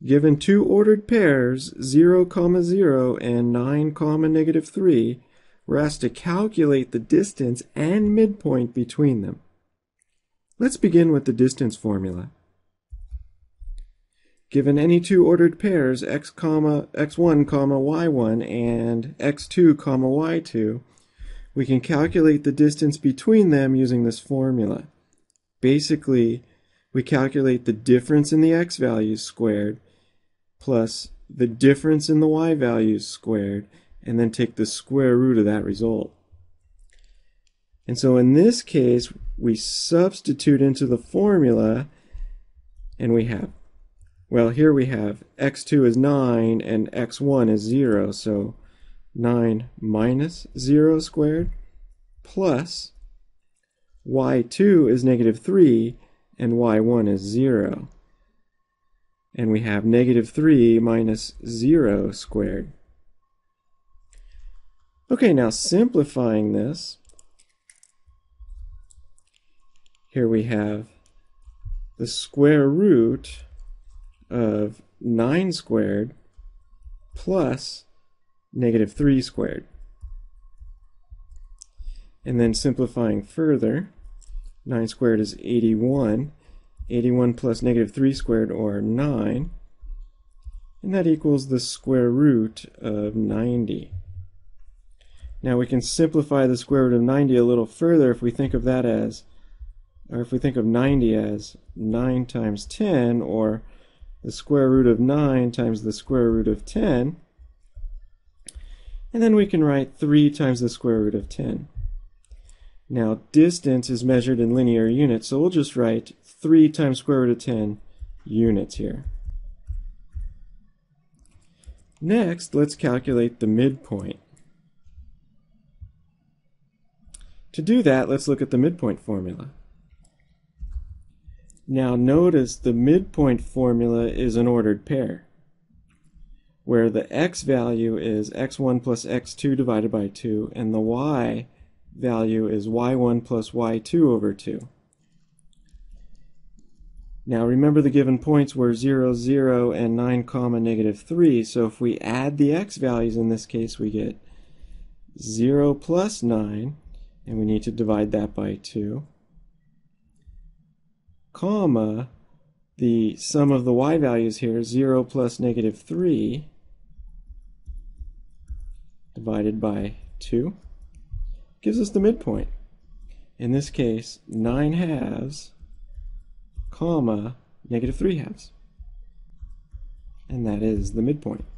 Given two ordered pairs, 0, 0, and 9, -3, we're asked to calculate the distance and midpoint between them. Let's begin with the distance formula. Given any two ordered pairs, x1, y1, and x2, y2, we can calculate the distance between them using this formula. Basically, we calculate the difference in the x values squared plus the difference in the y values squared, and then take the square root of that result. And so in this case, we substitute into the formula, and we have, well, here we have x2 is 9 and x1 is 0, so 9 minus 0 squared plus y2 is -3 and y1 is 0. And we have -3 minus 0 squared. Okay, now simplifying this, here we have the square root of 9 squared plus -3 squared. And then simplifying further, 9 squared is 81. 81 plus -3 squared, or 9. And that equals the square root of 90. Now we can simplify the square root of 90 a little further if we think of that as, or if we think of 90 as 9 times 10, or the square root of 9 times the square root of 10. And then we can write 3 times the square root of 10. Now distance is measured in linear units, so we'll just write 3 times square root of 10 units here. Next, let's calculate the midpoint. To do that, let's look at the midpoint formula. Now notice the midpoint formula is an ordered pair, where the x value is x1 plus x2 divided by 2, and the y value is y1 plus y2 over 2. Now remember the given points were 0, 0, and 9, -3, so if we add the x values in this case, we get 0 plus 9, and we need to divide that by 2, comma, the sum of the y values here, 0 plus -3, divided by 2, gives us the midpoint. In this case, 9 halves, comma, -3 halves. And that is the midpoint.